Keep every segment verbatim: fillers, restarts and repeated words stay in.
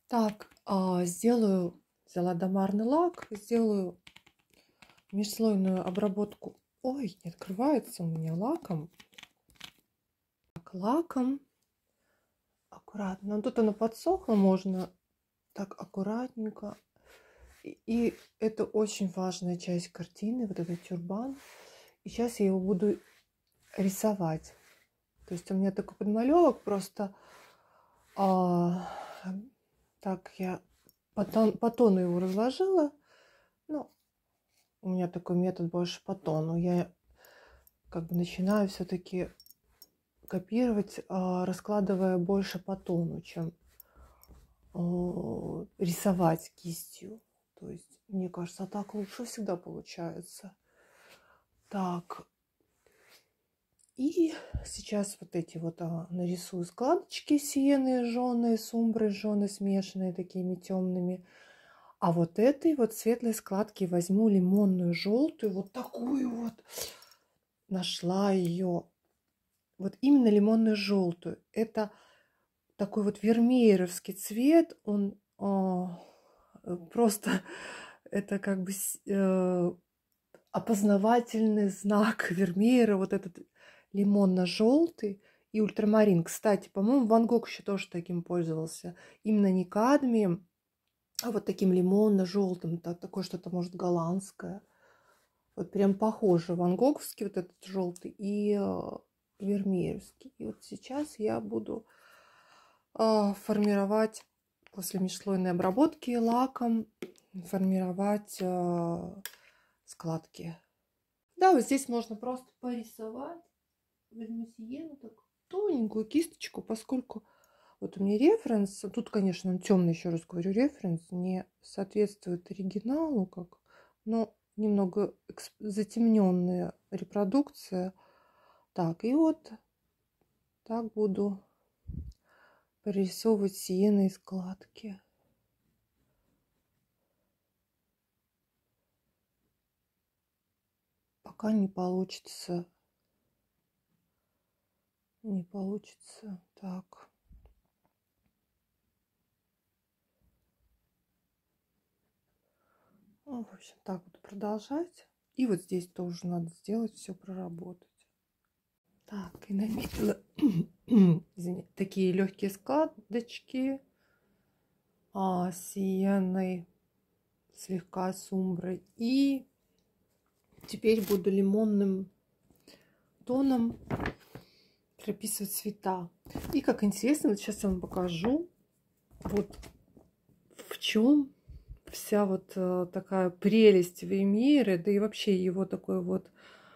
Так, а, сделаю, взяла домарный лак, сделаю межслойную обработку. Ой, не открывается у меня лаком. Так, лаком аккуратно. Ну, тут оно подсохло, можно так аккуратненько. И, и это очень важная часть картины, вот этот тюрбан. И сейчас я его буду рисовать. То есть у меня такой подмалевок просто. А, так, я по, тон, по тону его разложила. Ну, у меня такой метод больше по тону. Я как бы начинаю все-таки копировать, а, раскладывая больше по тону, чем а, рисовать кистью. То есть, мне кажется, так лучше всегда получается. Так. И сейчас вот эти вот а, нарисую складочки сиены жженые, с умброй жженые, смешанные такими темными. А вот этой вот светлой складки возьму лимонную желтую, вот такую вот. Нашла ее. Вот именно лимонную желтую. Это такой вот вермееровский цвет. Он а, просто, это как бы э, опознавательный знак Вермеера. Вот этот лимонно-желтый и ультрамарин. Кстати, по-моему, Ван Гог еще тоже таким пользовался. Именно не кадмием, а вот таким лимонно-желтым. Такое что-то, может, голландское. Вот прям похоже. Ван Гоговский вот этот желтый и э, вермеерский. И вот сейчас я буду э, формировать после межслойной обработки лаком, формировать э, складки. Да, вот здесь можно просто порисовать. Возьму сиену, так тоненькую кисточку, поскольку вот у меня референс, тут, конечно, он темный, еще раз говорю, референс не соответствует оригиналу, как, но немного затемненная репродукция. Так, и вот так буду прорисовывать сиеной складки. Пока не получится. Не получится. Так. Ну, в общем, так буду продолжать. И вот здесь тоже надо сделать, все проработать. Так, и наметила извините, такие легкие складочки а, сиеной, слегка с умброй. И теперь буду лимонным тоном прописывать цвета. И как интересно, вот сейчас я вам покажу, вот в чем вся вот э, такая прелесть Вермеера, да и вообще его такой вот,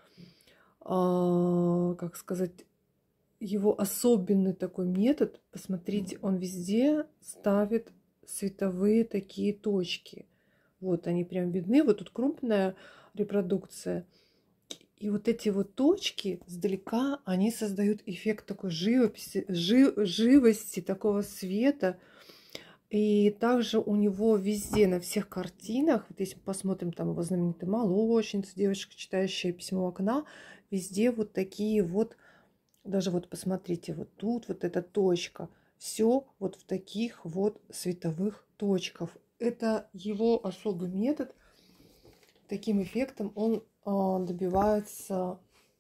э, как сказать, его особенный такой метод. Посмотрите, он везде ставит световые такие точки. Вот они прям видны. Вот тут крупная репродукция. И вот эти вот точки сдалека, они создают эффект такой живописи, жи, живости, такого света. И также у него везде, на всех картинах, вот если мы посмотрим, там его знаменитая молочница, девушка, читающая письмо окна, везде вот такие вот, даже вот посмотрите, вот тут вот эта точка, все вот в таких вот световых точках. Это его особый метод. Таким эффектом он э, добивается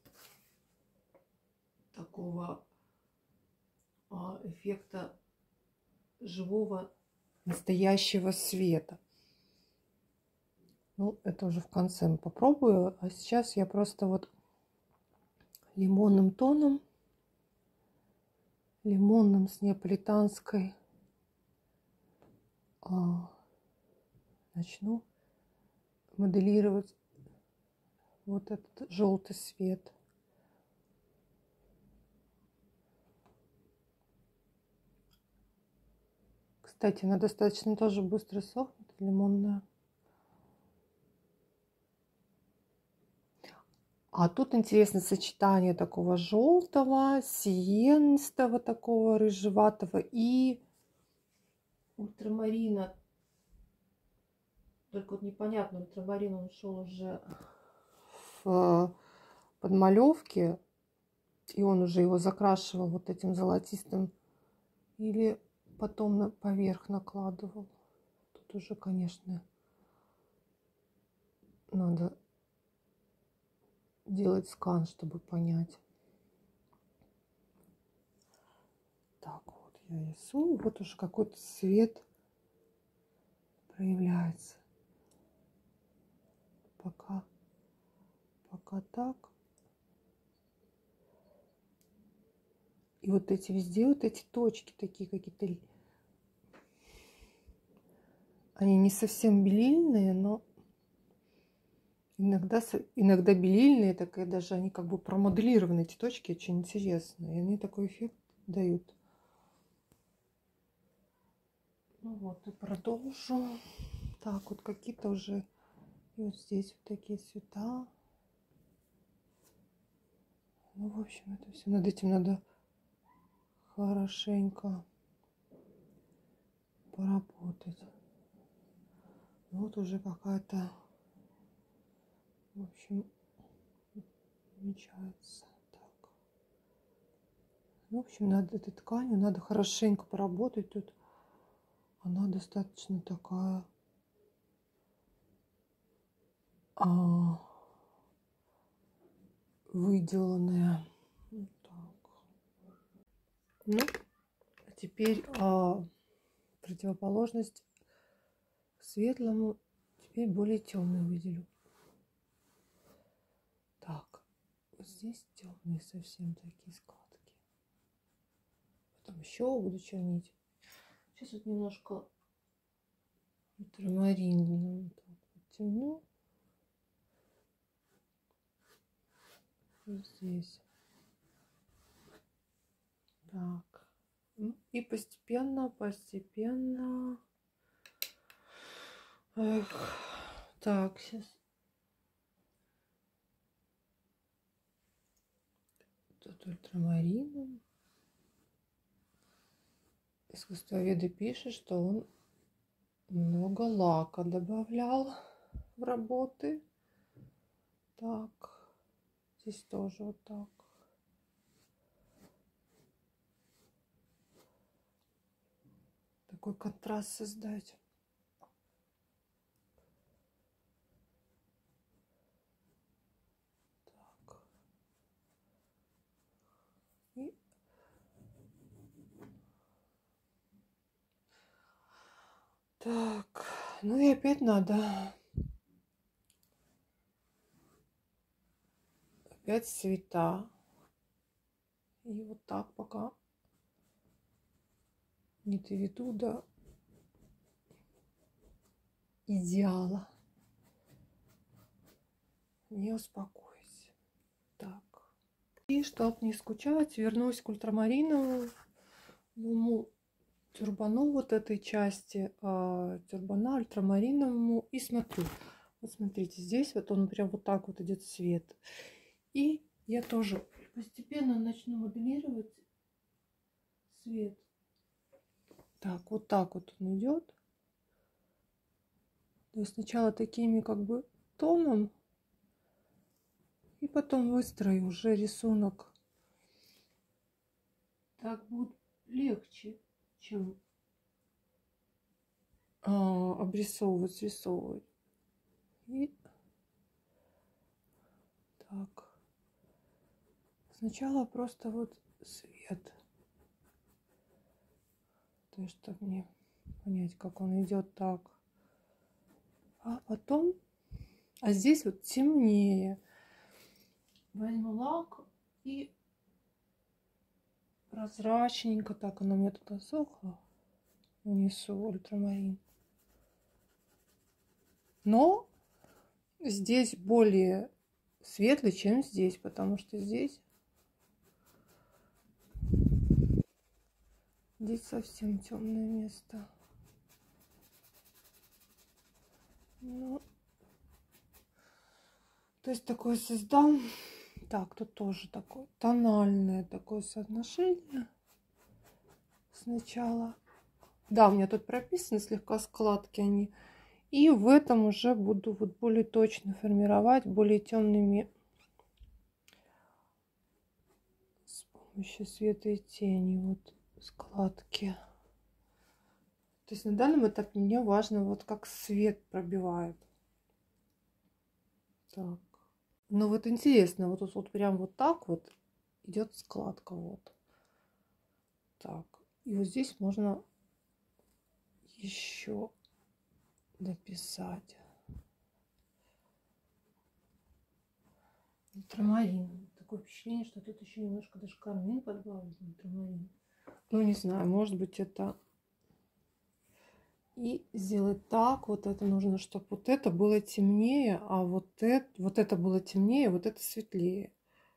такого э, эффекта живого настоящего света. Ну, это уже в конце попробую. А сейчас я просто вот лимонным тоном, лимонным с неаполитанской а, начну моделировать вот этот желтый свет. Кстати, она достаточно тоже быстро сохнет, лимонная. А тут интересно сочетание такого желтого, сиенистого, такого рыжеватого и ультрамарина. Только вот непонятно, ультрамарин он шел уже в подмалевке, и он уже его закрашивал вот этим золотистым. Или потом на поверх накладывал. Тут уже, конечно, надо делать скан, чтобы понять. Так, вот я рисую. Вот уже какой-то цвет проявляется. Пока, пока так. И вот эти везде, вот эти точки такие какие-то, они не совсем белильные, но иногда, иногда белильные, так и даже они как бы промоделированы, эти точки, очень интересные. И они такой эффект дают. Ну вот, и продолжу. Так, вот какие-то уже, и вот здесь вот такие цвета. Ну, в общем, это все. Над этим надо хорошенько поработать. Вот уже какая-то, в общем, намечается. Так. В общем, над этой тканью надо хорошенько поработать. Тут она достаточно такая а, выделанная. Вот так. Ну, а теперь а, противоположность светлому. Теперь более темный выделю. Так, вот здесь темные совсем такие складки. Потом еще буду чернить. Сейчас вот немножко ультрамарин вот так подтяну. Вот здесь. Так. Ну, и постепенно, постепенно. Эх. Так, сейчас. Тут ультрамарином. Искусствоведы пишут, что он много лака добавлял в работы. Так. Здесь тоже вот так. Такой контраст создать. Так. И так. Ну и опять надо опять цвета. И вот так пока не доведу до идеала. Не успокоюсь. Так. И чтобы не скучать, вернусь к ультрамариновому тюрбану вот этой части, а, тюрбана ультрамариновому, и смотрю. Вот смотрите, здесь вот он прям вот так вот идет цвет. И я тоже постепенно начну моделировать цвет. Так, вот так вот он идет. То есть сначала такими как бы тоном, и потом выстрою уже рисунок. Так будет легче, чем а, обрисовывать, срисовывать. И так. Сначала просто вот свет. То есть, чтобы мне понять, как он идет так. А потом, а здесь вот темнее. Возьму лак и прозрачненько, так оно у меня тут засохло, нанесу ультрамарин. Но здесь более светлый, чем здесь, потому что здесь здесь совсем темное место. Ну, то есть такое создам. Так, тут тоже такое тональное такое соотношение. Сначала. Да, у меня тут прописаны слегка складки они. И в этом уже буду вот более точно формировать, более темными с помощью света и тени. Вот складки. То есть на данном этапе мне важно, вот как свет пробивает. Так. Ну вот интересно, вот тут вот прям вот так вот идет складка. Вот. Так. И вот здесь можно еще дописать. Ультрамарин. Такое впечатление, что тут еще немножко даже кармин подбавлен. Ультрамарин. Ну не знаю, может быть это... И сделать так, вот это нужно, чтобы вот это было темнее, а вот это, вот это было темнее, вот это светлее.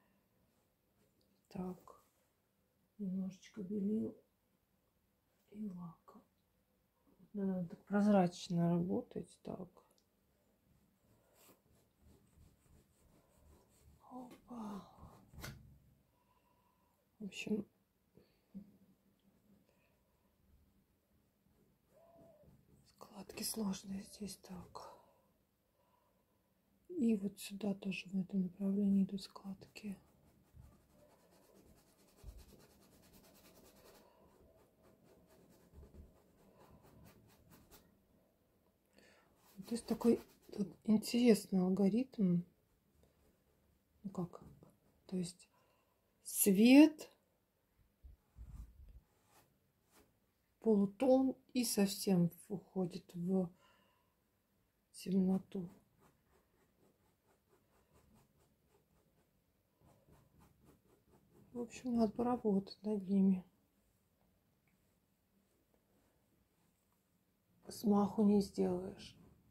Так, немножечко белил и лака. Надо так прозрачно работать, так. Опа. В общем, складки сложные здесь, так. И вот сюда тоже в этом направлении идут складки. То есть такой тут интересный алгоритм. Ну как? То есть свет, полутон и совсем уходит в темноту. В общем, надо поработать над ними. Смаху не сделаешь.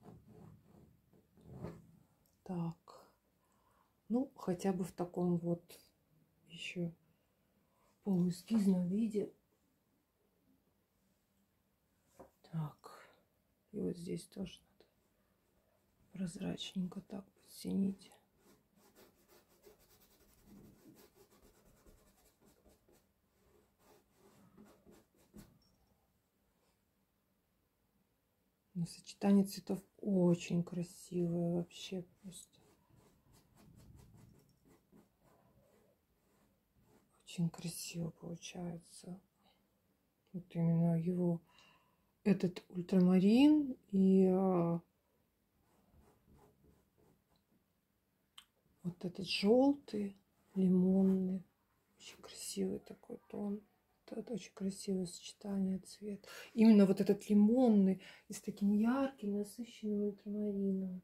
Так. Ну, хотя бы в таком вот еще полуэскизном виде. Так. И вот здесь тоже надо прозрачненько так подтянить. Но сочетание цветов очень красивое вообще просто. Очень красиво получается. Вот именно его, этот ультрамарин и а, вот этот желтый, лимонный. Очень красивый такой тон. Это очень красивое сочетание цвет. Именно вот этот лимонный и с таким ярким, насыщенным ультрамарином.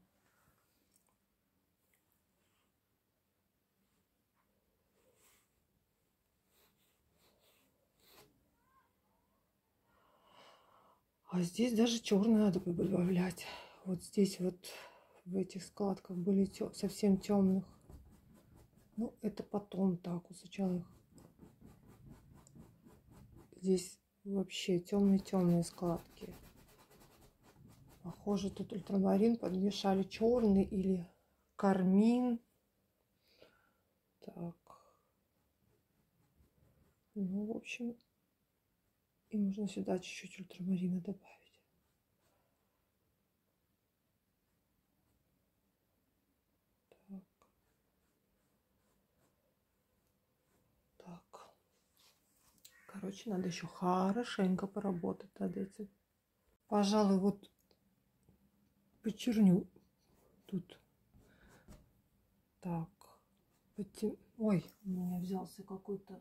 А здесь даже черный надо бы добавлять. Вот здесь вот в этих складках были тё, совсем темных. Ну, это потом так. Вот сначала их... Здесь вообще темные-темные складки. Похоже, тут ультрамарин подмешали черный или кармин. Так. Ну, в общем, и можно сюда чуть-чуть ультрамарина добавить. Так. Так. Короче, надо еще хорошенько поработать над этим. Пожалуй, вот почерню тут. Так. Потем... Ой, у меня взялся какой-то...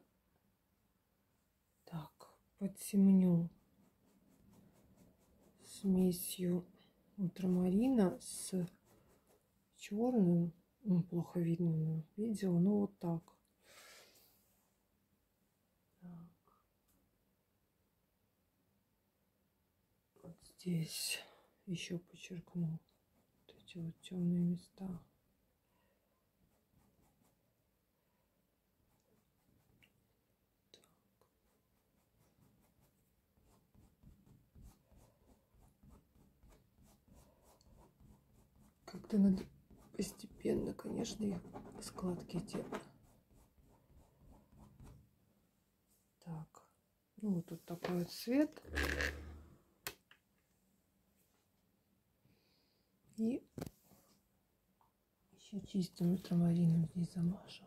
Так, подтемню смесью ультрамарина с черным. Ну, плохо видно на видео, но вот так. Так. Вот здесь еще подчеркну вот эти вот темные места. Как-то надо постепенно, конечно, их складки эти. Так, ну вот тут такой вот цвет. И еще чистым ультрамарином здесь замажу.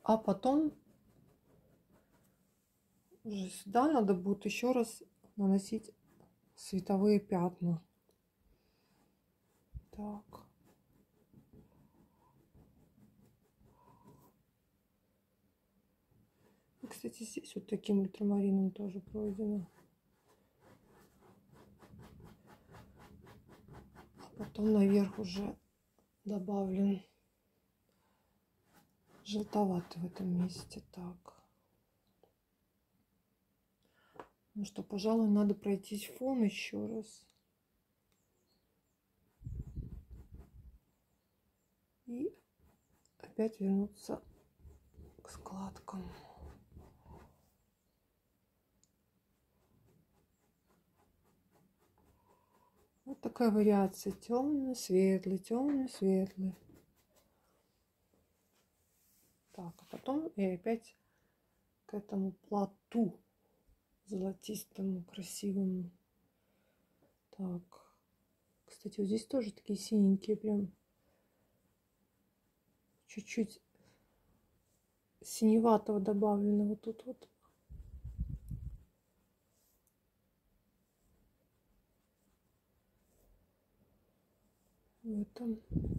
А потом уже сюда надо будет еще раз наносить световые пятна. Так. И, кстати, здесь вот таким ультрамарином тоже пройдено. А потом наверх уже добавлен желтоватый в этом месте. Так. Ну что, пожалуй, надо пройтись фон еще раз. И опять вернуться к складкам. Вот такая вариация. Темный, светлый, темный, светлый. Так, а потом и опять к этому плату золотистому, красивому. Так. Кстати, вот здесь тоже такие синенькие, прям чуть-чуть синеватого добавлено вот тут вот. В этом.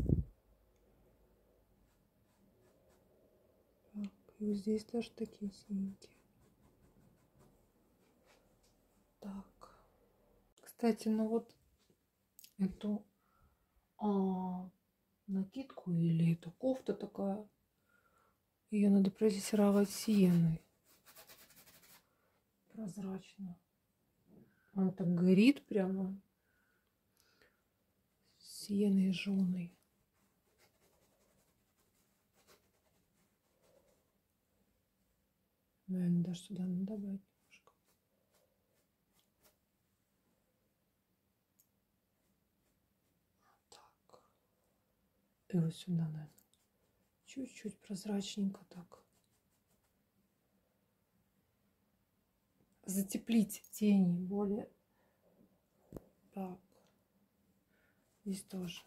Так, и вот здесь тоже такие синенькие. Так. Кстати, ну вот эту а, накидку или это кофта такая, ее надо прорисовать сиеной. Прозрачно. Она так горит прямо. Сиеной жженой. Наверное, даже сюда надо добавить немножко. Так. И вот сюда, наверное. Чуть-чуть прозрачненько так. Затеплить тени более. Так. Здесь тоже.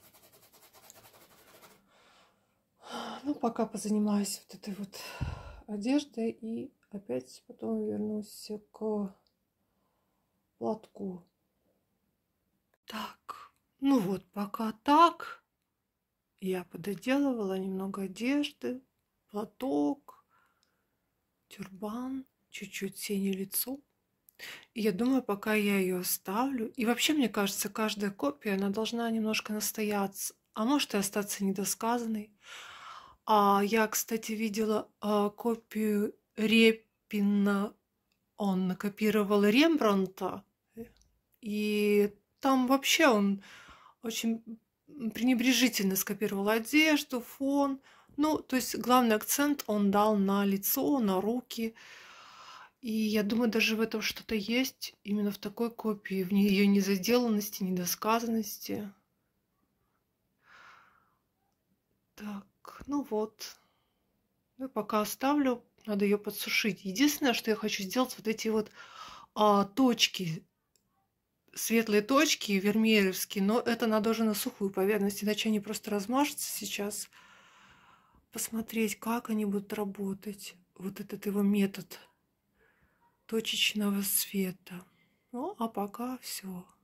Ну, пока позанимаюсь вот этой вот одеждой и опять потом вернусь к платку. Так, ну вот пока так. Я пододелывала немного одежды, платок, тюрбан, чуть-чуть тени лицо. И я думаю, пока я ее оставлю. И вообще, мне кажется, каждая копия, она должна немножко настояться, а может и остаться недосказанной. А я, кстати, видела а, копию Репина. Он копировал Рембрандта. И там вообще он очень пренебрежительно скопировал одежду, фон. Ну, то есть главный акцент он дал на лицо, на руки. И я думаю, даже в этом что-то есть, именно в такой копии, в ее незаделанности, недосказанности. Так, ну вот. Ну, пока оставлю, надо ее подсушить. Единственное, что я хочу сделать, вот эти вот а, точки, светлые точки вермееровские, но это надо уже на сухую поверхность, иначе они просто размажутся сейчас. Посмотреть, как они будут работать. Вот этот его метод точечного света. Ну, а пока все.